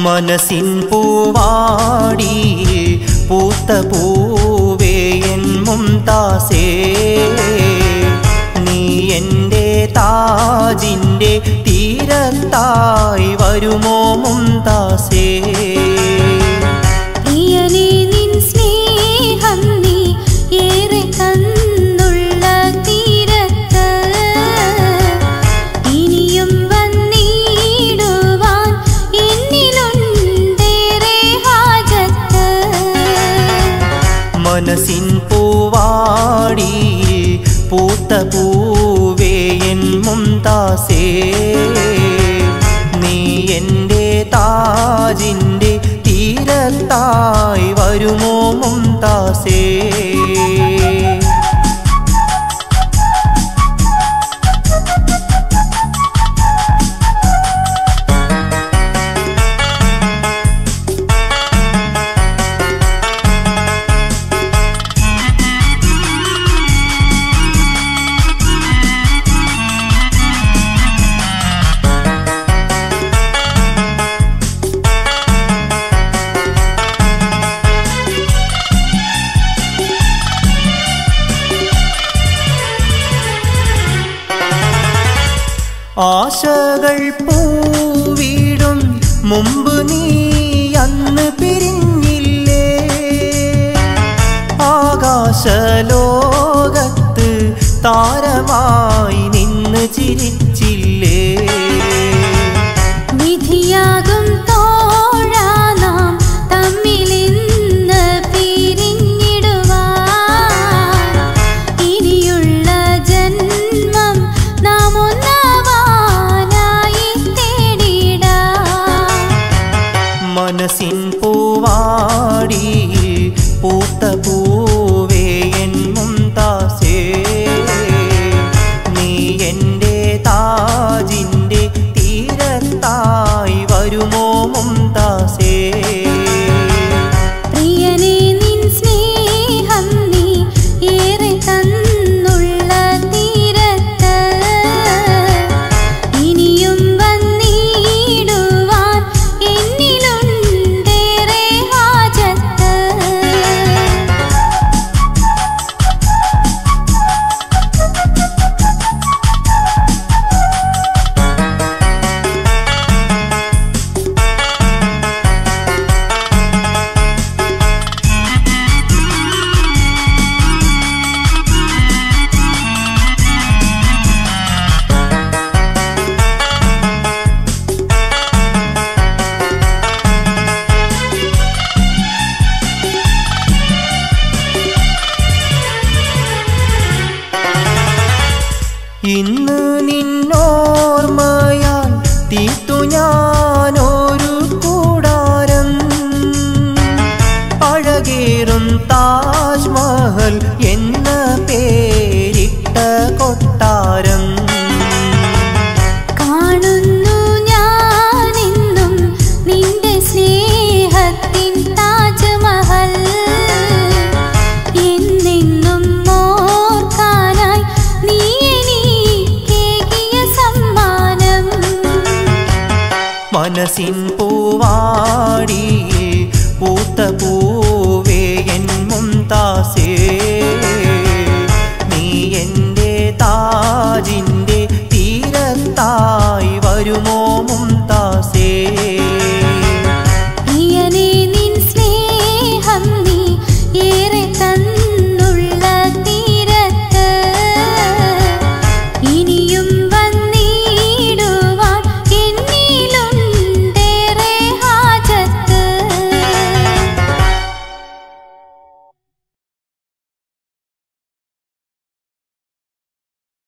മനസ്സിൻ പൂവാടിയിൽ പൂത്ത പൂവേ എൻ മുംതാസേ, നീ എൻ്റെ താജിൻ്റെ തീരത്തായി വരുമോ മുംതാസേ. മനസ്സിൻ പൂവാടിയിൽ പൂത്ത പൂവേ എൻ മുംതാസേ, നീ എൻ്റെ താജിൻ്റെ തീരത്തായി വരുമോ മുംതാസേ. ആശകൾ പൂവിടും മുമ്പ് നീ അന്ന് പിരിഞ്ഞില്ലേ, ആകാശലോകത്ത് താരമായി നിന്ന് ചിരിച്ചില്ലേ. വിധിയാകും തോഴാ നാം തമ്മിലിന്ന് പിരിഞ്ഞിടുവാൻ, ഇനിയുള്ള ജന്മം നാം ഒന്നാവാനായി തേടിടാം. മനസ്സിൻ പൂവാടിയിൽ പൂത്ത പൂവേ എൻ മുംതാസേ, നീ എൻ്റെ താജിൻ്റെ തീരത്തായി വരുമോ മുംതാസേ. പ്രിയനേ നിൻ സ്നേഹം നീ ഏറെ തന്നുള്ള തീരത്ത്, ഇനിയും വന്നിടുവാൻ എന്നിലുണ്ടേറെ ഹാജത്ത്. ഇന്ന് നിന്നോർമ്മയാൽ തീർത്തു ഞാനൊരു കൂടാരം, അഴകേറും താജ്മഹൽ എന്ന പേരിട്ട കൊട്ടാരം. കാണുന്നു ഞാനെന്നും നിന്റെ സ്നേഹത്തിൻ താജ്മഹൽ, എന്നെന്നും ഓർക്കാനായി നീ എനിക്കേകിയ സമ്മാനം. മനസ്സിൻ പൂവാടിയിൽ